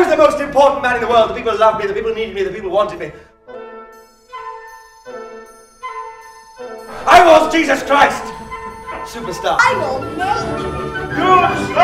the most important man in the world. The people loved me, the people needed me, the people wanted me. I was Jesus Christ! Superstar. I will make you. Good